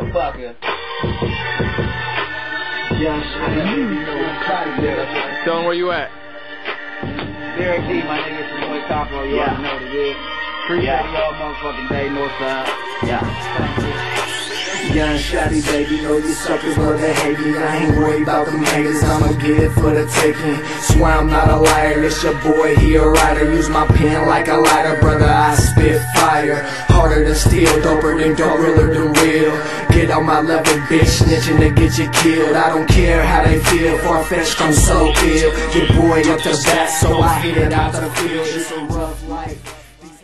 motherfucker. Young shit, Tell them where you at. Derek D, my nigga, it's your boy Capo. You already know what it is. Appreciate y'all motherfucking day, Northside. Thank you. Young shotty, baby, know you suckers love to hate me. I ain't worried about them haters, I'ma get it for the taking. Swear I'm not a liar, it's your boy, he a writer. Use my pen like a lighter, brother, I spit fire. Harder than steel, doper than dope, realer than real. Get on my level, bitch, snitching to get you killed. I don't care how they feel, far-fetched, I'm so ill. Your boy up the bat, so I hit it out the field. It's a rough life.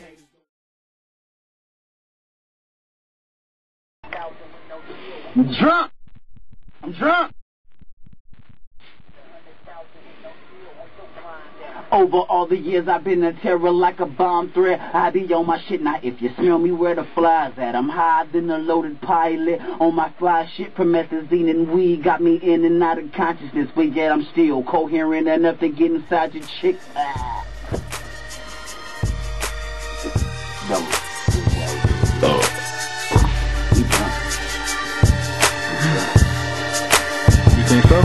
I'm drunk. Over all the years I've been a terror like a bomb threat. I be on my shit now. If you smell me, where the flies at? I'm higher than a loaded pilot. On my fly shit, promethazine and weed got me in and out of consciousness, but yet I'm still coherent enough to get inside your chick. You think so?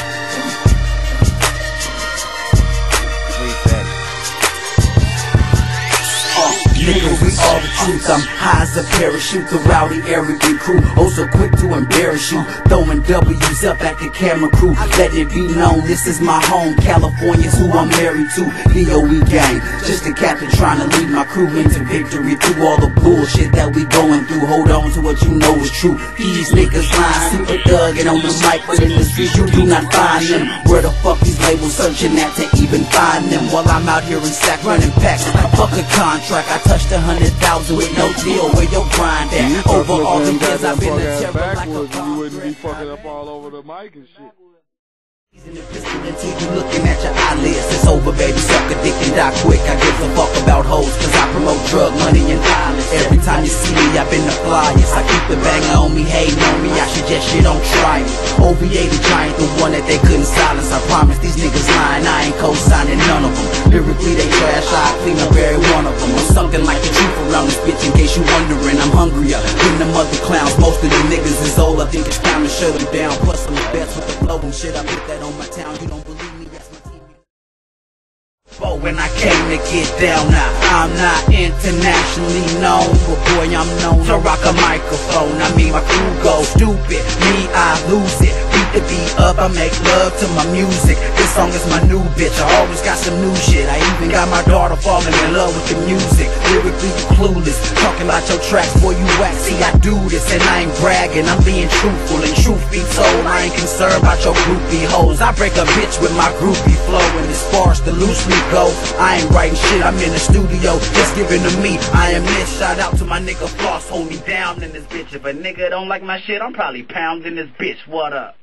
Nigga, we all the truth. I'm high as a parachute, the rowdy, arrogant crew. Oh, so quick to embarrass you. Throwing W's up at the camera crew. Let it be known, this is my home. California's who I'm married to. DOE gang, just a captain trying to lead my crew into victory. Through all the bullshit that we going through. Hold on to what you know is true. These niggas lying, super thugging on the mic, but in the streets you do not find them. Where the fuck these labels searching at to even find them? While I'm out here in sack running packs, fuck a contract. I touched 100,000 with no deal. Where your grind at? Over all the years I've been a terror like a you wouldn't be fucking up all over the mic and shit. In the pistol until you looking at your eyelids. It's over, baby, suck a dick and die quick. I give a fuck about hoes, cause I promote drug money and violence. Every time you see me, I've been the flyest. I keep the banger on me, hating on me, I suggest you don't try it. OVA the giant, the one that they couldn't silence. I promise these niggas lying, I ain't co-signing none of them. Lyrically they trash, I clean up every one of them. I'm sucking like the truth around this bitch, in case you wondering. I'm hungrier than them other clowns. Most of the niggas is old, I think it's time to shut them down. Plus I'm the best with the flow and shit, I put that on my town. You don't believe me, that's my TV. But when I came to get down now, I'm not internationally known, but boy I'm known to rock a microphone. I mean my crew goes stupid, me I lose it. Beat the beat up, I make love to my music. This song is my new bitch, I always got some new shit. I even got my daughter falling in love with the music. Lyrically you clueless, talking about your tracks, boy you whack. See I do this and I ain't bragging, I'm being truthful. And truth be told, I ain't concerned about your groupie hoes. I break a bitch with my groupie flow, and as far as the loose leaf go, I ain't writing shit, I'm in the studio, just giving to me. I am this, shout out to my nigga Floss, hold me down in this bitch. If a nigga don't like my shit, I'm probably pounding this bitch, what up?